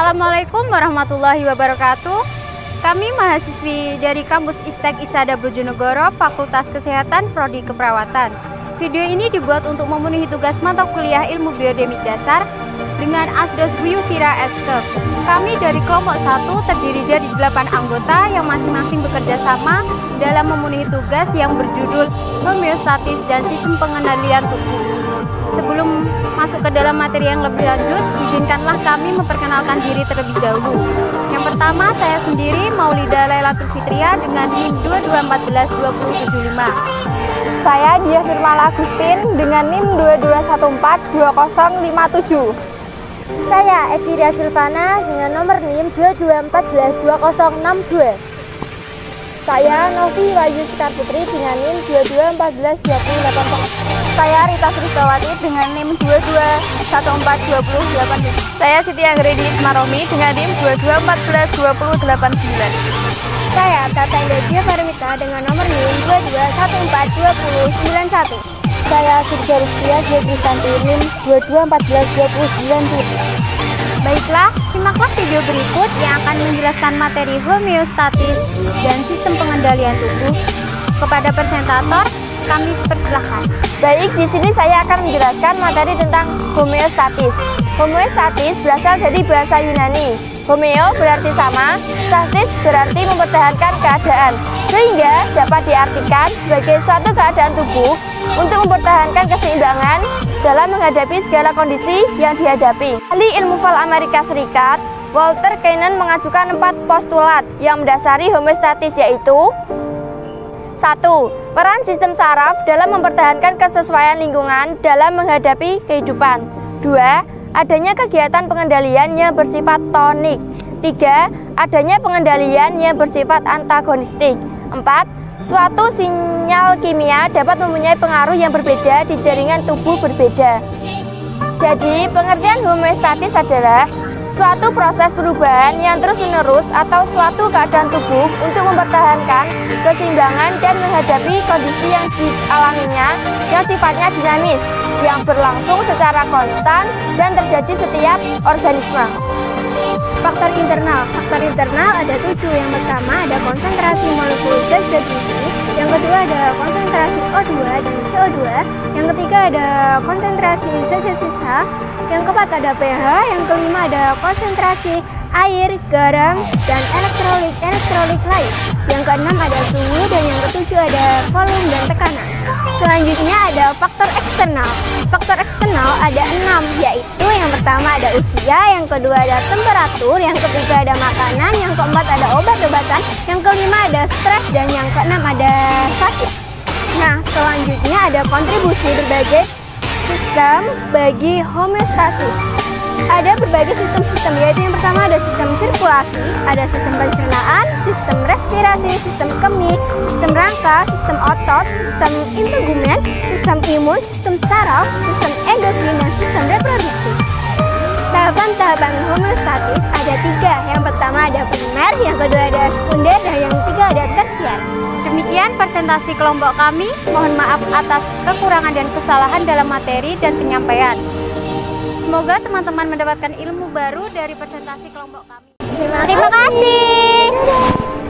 Assalamualaikum warahmatullahi wabarakatuh. Kami mahasiswi dari kampus Istek Isada Bojonegoro, Fakultas Kesehatan Prodi Keperawatan. Video ini dibuat untuk memenuhi tugas mata kuliah Ilmu Biodemik Dasar dengan Asdos Bu Yufira SK. Kami dari kelompok 1 terdiri dari 8 anggota yang masing-masing bekerja sama dalam memenuhi tugas yang berjudul homeostatis dan sistem pengendalian tubuh. Sebelum masuk ke dalam materi yang lebih lanjut, izinkanlah kami memperkenalkan diri terlebih dahulu. Yang pertama, saya sendiri Maulida Lailatul Fitria dengan NIM 22142075. Saya Dia Firmala Agustin dengan NIM 22142057. Saya Ekira Silvana dengan nomor NIM 22142062. Saya Novi Wayu Sekar Putri dengan NIM 22142080. Saya Rita Sristawati dengan NIM 22142087. Saya Siti Anggredi Ismaromi dengan NIM 22142089. Saya Tata Indah Paramita dengan nomor NIM 22142091. Saya Surya Rizkia Kristanti NIM 22142090. Baiklah, simaklah video berikut yang akan menjelaskan materi homeostatis dan sistem pengendalian tubuh. Kepada presentator, kami persilahkan. Baik, di sini saya akan menjelaskan materi tentang homeostatis. Homeostatis berasal dari bahasa Yunani. Homeo berarti sama, statis berarti mempertahankan keadaan, sehingga dapat diartikan sebagai suatu keadaan tubuh untuk mempertahankan keseimbangan dalam menghadapi segala kondisi yang dihadapi. Ahli ilmu fal Amerika Serikat, Walter Cannon mengajukan 4 postulat yang mendasari homeostatis, yaitu 1. Peran sistem saraf dalam mempertahankan kesesuaian lingkungan dalam menghadapi kehidupan. 2. Adanya kegiatan pengendalian yang bersifat tonik. 3. Adanya pengendalian yang bersifat antagonistik. 4. Suatu sinyal kimia dapat mempunyai pengaruh yang berbeda di jaringan tubuh berbeda. Jadi, pengertian homeostatis adalah suatu proses perubahan yang terus-menerus atau suatu keadaan tubuh untuk mempertahankan keseimbangan dan menghadapi kondisi yang dialaminya yang sifatnya dinamis, yang berlangsung secara konstan dan terjadi setiap organisme. Faktor internal ada 7. Yang pertama ada konsentrasi molekul zat-zat gizi, yang kedua ada konsentrasi O2 dan CO2, yang ketiga ada konsentrasi zat-zat sisa, yang keempat ada pH, yang kelima ada konsentrasi air, garam, dan elektrolit lain, yang keenam ada suhu, dan yang ketujuh ada volume dan tekanan. Selanjutnya ada faktor eksternal. Faktor eksternal ada 6, yaitu yang pertama ada usia, yang kedua ada temperatur, yang ketiga ada makanan, yang keempat ada obat-obatan, yang kelima ada stres, dan yang keenam ada sakit. Nah, selanjutnya ada kontribusi berbagai sistem bagi homeostasis. Ada berbagai sistem-sistem, yaitu yang pertama ada sistem sirkulasi, ada sistem pencernaan, sistem respirasi, sistem kemih, sistem rangka, sistem otot, sistem integumen, sistem imun, sistem saraf, sistem endokrin, dan sistem reproduksi. Tahapan-tahapan homeostatis ada 3. Yang pertama ada primer, yang kedua ada sekunder, dan yang ketiga ada tersier. Demikian presentasi kelompok kami. Mohon maaf atas kekurangan dan kesalahan dalam materi dan penyampaian. Semoga teman-teman mendapatkan ilmu baru dari presentasi kelompok kami. Terima kasih.